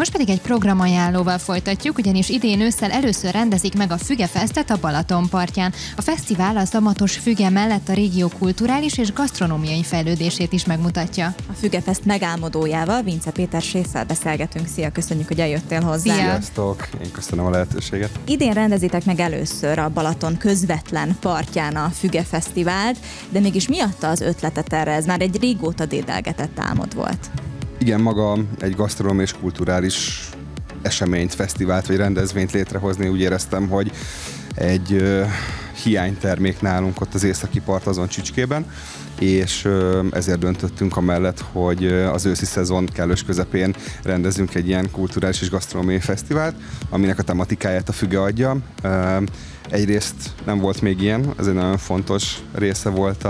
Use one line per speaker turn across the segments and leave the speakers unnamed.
Most pedig egy programajánlóval folytatjuk, ugyanis idén ősszel először rendezik meg a Fügefesztet a Balaton partján. A fesztivál a zamatos füge mellett a régió kulturális és gasztronómiai fejlődését is megmutatja.
A Fügefest megálmodójával, Vince Péter séffel beszélgetünk. Szia, köszönjük, hogy eljöttél hozzá.
Sziasztok, én köszönöm a lehetőséget.
Idén rendezitek meg először a Balaton közvetlen partján a Fügefesztivált, de mégis mi adta az ötletet erre? Ez már egy régóta dédelgetett álmod volt.
Igen, maga egy gasztronómiai és kulturális eseményt, fesztivált vagy rendezvényt létrehozni, úgy éreztem, hogy egy hiánytermék nálunk ott az északi part azon Csücskében, és ezért döntöttünk amellett, hogy az őszi szezon kellős közepén rendezünk egy ilyen kulturális és gasztronómiai fesztivált, aminek a tematikáját a füge adja. Egyrészt nem volt még ilyen, ez egy nagyon fontos része volt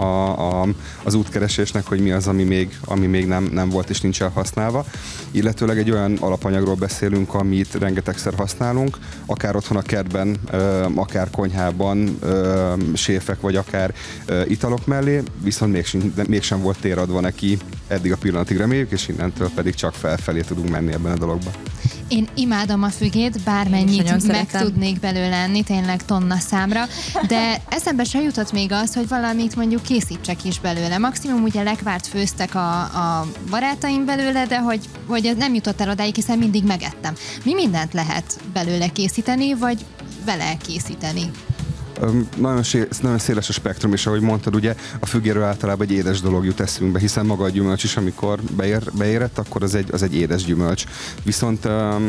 az útkeresésnek, hogy mi az, ami még nem volt és nincs elhasználva. Illetőleg egy olyan alapanyagról beszélünk, amit rengetegszer használunk, akár otthon a kertben, akár konyhában, séfek vagy akár italok mellé, viszont mégsem volt tér adva neki eddig a pillanatig, reméljük, és innentől pedig csak felfelé tudunk menni ebben a dologban.
Én imádom a fügét, bármennyit meg tudnék belőle enni, tényleg tonna számra, de eszembe se jutott még az, hogy valamit mondjuk készítsek is belőle. Maximum ugye lekvárt főztek a barátaim belőle, de hogy ez nem jutott el odáig, hiszen mindig megettem. Mi mindent lehet belőle készíteni, vagy vele készíteni?
Nagyon széles a spektrum, és ahogy mondtad, ugye a fügéről általában egy édes dolog jut eszünkbe, hiszen maga a gyümölcs is, amikor beérett, akkor az egy édes gyümölcs. Viszont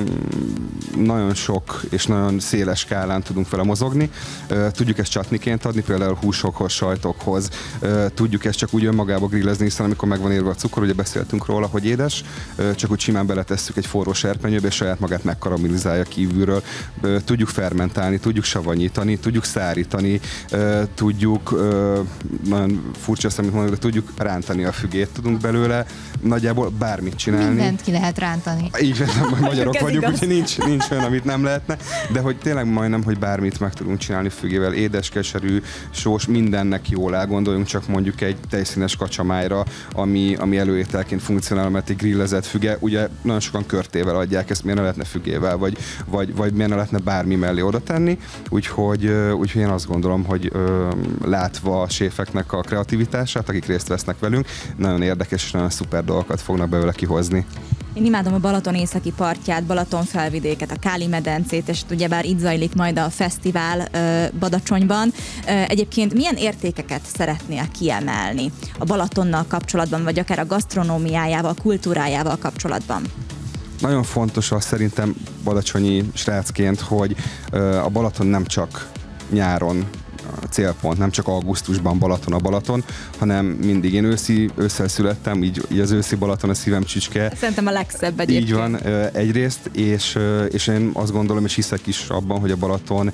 nagyon sok és nagyon széles skálán tudunk vele mozogni. Tudjuk ezt csatniként adni, például húsokhoz, sajtokhoz. Tudjuk ezt csak úgy önmagába grillezni, hiszen amikor meg van érve a cukor, ugye beszéltünk róla, hogy édes, csak úgy simán beletesszük egy forró serpenyőbe, és saját magát megkaramellizálja kívülről. Tudjuk fermentálni, tudjuk savanyítani, tudjuk szárítani, tudjuk, nagyon furcsa ezt, amit mondok, de tudjuk rántani a fügét, tudunk belőle nagyjából bármit csinálni.
Mindent ki lehet rántani.
Így, magyarok vagyunk, úgyhogy nincs olyan, amit nem lehetne, de hogy tényleg majdnem, hogy bármit meg tudunk csinálni fügével, édes, keserű, sós, mindennek jól áll, gondoljunk csak mondjuk egy tejszínes kacsamájra, ami előételként funkcionál, mert egy grillezett füge, ugye nagyon sokan körtével adják, ezt miért ne lehetne fügével, vagy miért ne lehetne bármi mellé oda tenni, úgyhogy én azt gondolom, hogy látva a séfeknek a kreativitását, akik részt vesznek velünk, nagyon érdekes és nagyon szuper dolgokat fognak belőle kihozni.
Én imádom a Balaton északi partját, Balaton felvidéket, a Káli-medencét, és ugyebár itt zajlik majd a fesztivál Badacsonyban. Egyébként milyen értékeket szeretnél kiemelni a Balatonnal kapcsolatban, vagy akár a gasztronómiájával, kultúrájával kapcsolatban?
Nagyon fontos az szerintem badacsonyi srácként, hogy a Balaton nem csak nyáron a célpont, nem csak augusztusban Balaton, hanem mindig. Én ősszel születtem, így az őszi Balaton a szívem csücske.
Szerintem a legszebb egyébként.
Így van, egyrészt, és én azt gondolom, és hiszek is abban, hogy a Balaton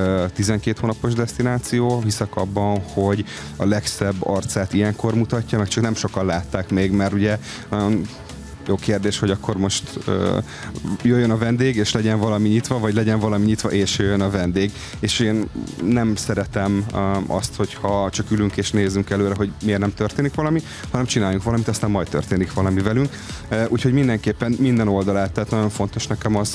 12 hónapos desztináció, hiszek abban, hogy a legszebb arcát ilyenkor mutatja, meg csak nem sokan látták még, mert ugye jó kérdés, hogy akkor most jöjjön a vendég, és legyen valami nyitva, vagy legyen valami nyitva, és jöjjön a vendég. És én nem szeretem azt, hogyha csak ülünk és nézzünk előre, hogy miért nem történik valami, hanem csináljunk valamit, aztán majd történik valami velünk. Úgyhogy mindenképpen minden oldalát, tehát nagyon fontos nekem az,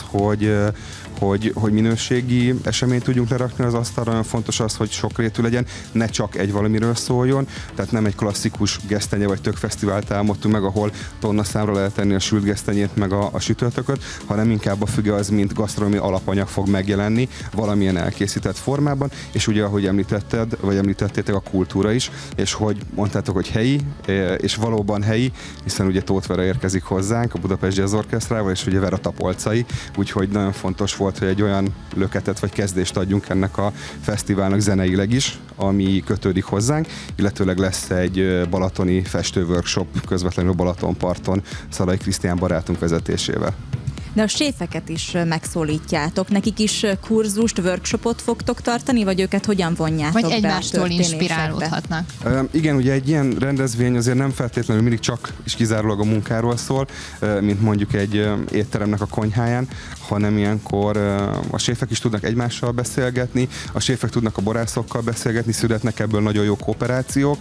hogy minőségi eseményt tudjunk lerakni az asztalra, nagyon fontos az, hogy sokrétű legyen, ne csak egy valamiről szóljon, tehát nem egy klasszikus gesztenye vagy tökfesztivált álmodtunk meg, ahol tonna számra lehet tenni a sült gesztenyét meg a sütőtököt, hanem inkább a füge az, mint gasztronómiai alapanyag fog megjelenni valamilyen elkészített formában, és ugye, ahogy említettétek, a kultúra is, és hogy mondtátok, hogy helyi, és valóban helyi, hiszen ugye Tóth Vera érkezik hozzánk a Budapest Jazz Orchestrával, és ugye Vera Tapolcai, úgyhogy nagyon fontos volt, hogy egy olyan löketet vagy kezdést adjunk ennek a fesztiválnak zeneileg is, ami kötődik hozzánk, illetőleg lesz egy balatoni festőworkshop közvetlenül Balatonparton Szalai Krisztián barátunk vezetésével.
De a séfeket is megszólítjátok, nekik is kurzust, workshopot fogtok tartani, vagy őket hogyan vonjátok be?
Vagy egymástól inspirálódhatnak.
Igen, ugye egy ilyen rendezvény azért nem feltétlenül mindig csak és kizárólag a munkáról szól, mint mondjuk egy étteremnek a konyháján, hanem ilyenkor a séfek is tudnak egymással beszélgetni, a séfek tudnak a borászokkal beszélgetni, születnek ebből nagyon jó kooperációk.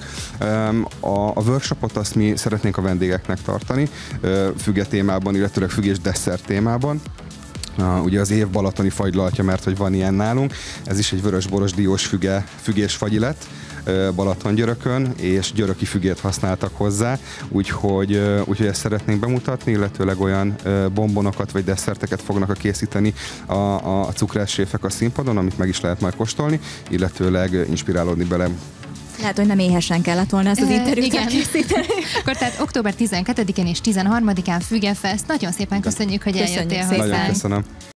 A workshopot azt mi szeretnénk a vendégeknek tartani, füge témában, illetőleg fügés desszert témában, témában. Ugye az év balatoni fagylaltja, mert hogy van ilyen nálunk. Ez is egy vörösboros diós fügés fagyi lett Balatongyörökön, és györöki fügét használtak hozzá, úgyhogy ezt szeretnénk bemutatni, illetőleg olyan bombonokat vagy desszerteket fognak készíteni a cukrászséfek a színpadon, amit meg is lehet majd kóstolni, illetőleg inspirálódni bele.
Lehet, hogy nem éhesen kellett volna ezt az interjút elkészíteni.
Akkor tehát október 12-én és 13-án Fügefest. Nagyon szépen köszönjük, hogy eljöttél hozzánk.
Nagyon köszönöm.